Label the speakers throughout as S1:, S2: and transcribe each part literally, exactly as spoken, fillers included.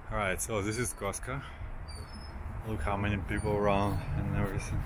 S1: Alright, so this is Goska. Look how many people around and everything.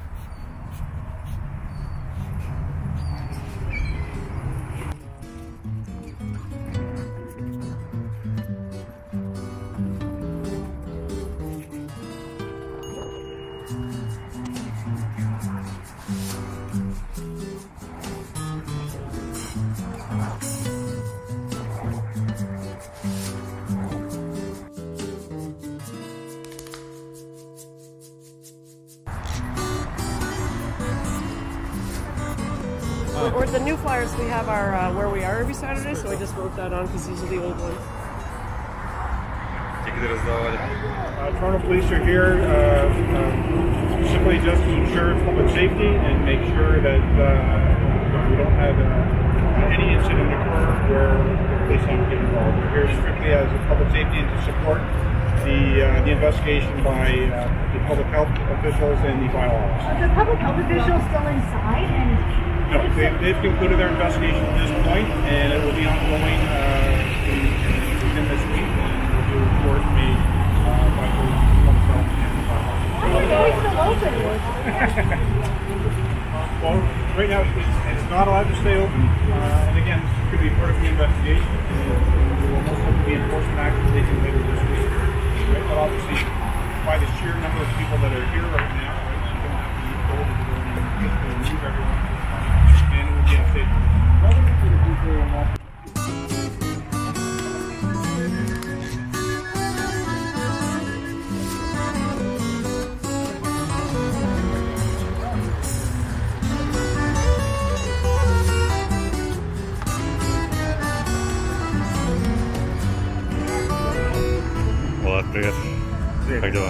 S2: Or the new flyers we have are uh, where we are every Saturday, so I just wrote that on because these are the old ones.
S3: Uh, Toronto Police are here uh, uh, simply just to ensure public safety and make sure that uh, we don't have uh, any incident occur where the police have to get involved. We're here strictly as a public safety and to support the uh, the investigation by uh, the public health officials and the bylaws.
S4: Are the public health officials still inside? And
S3: No, they, they've concluded their investigation at this point, and it will be ongoing uh, in, within this week, and we'll do a report made uh, by the public health and the bylaws.
S4: why are they still open?
S3: Well, right now it's, it's not allowed to stay open, uh, and again, this could be part of the investigation, and there will most likely be enforcement action taken later this week. Right? But obviously, by the sheer number of people that are here right now, right, you don't have to move over to go and move everyone. And it would be unsafe.
S1: Влад, привет. Как дела?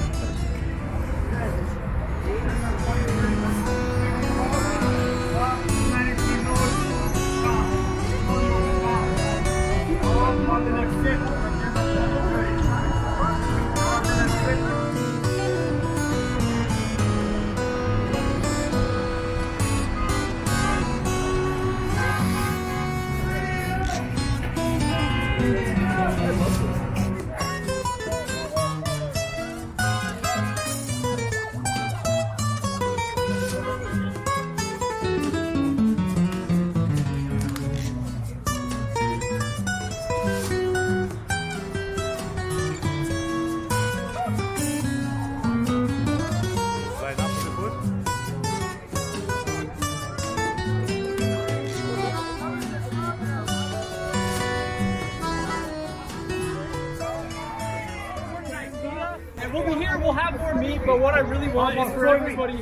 S5: We'll be here, we'll have more meat, but what I really want is for everybody.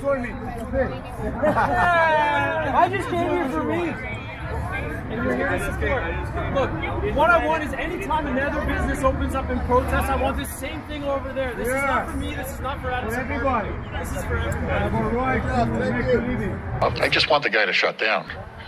S5: I just came here for meat. And you're here to support. Look, what I want is anytime another business opens up in protest, I want the same thing over there. This is not for me, this is not for Adamson. This is for everybody.
S6: I just want the guy to shut down.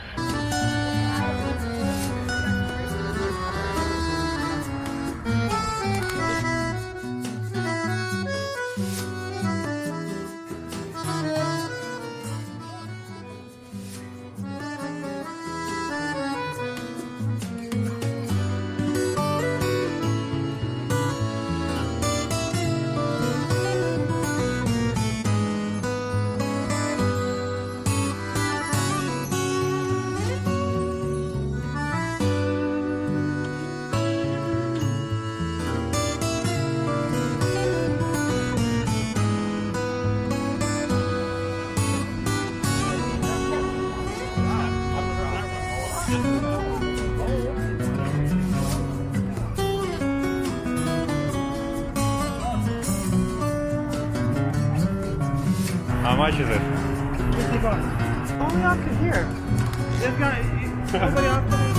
S1: How much is it?
S2: fifty bucks. Only option here. They've got nobody option.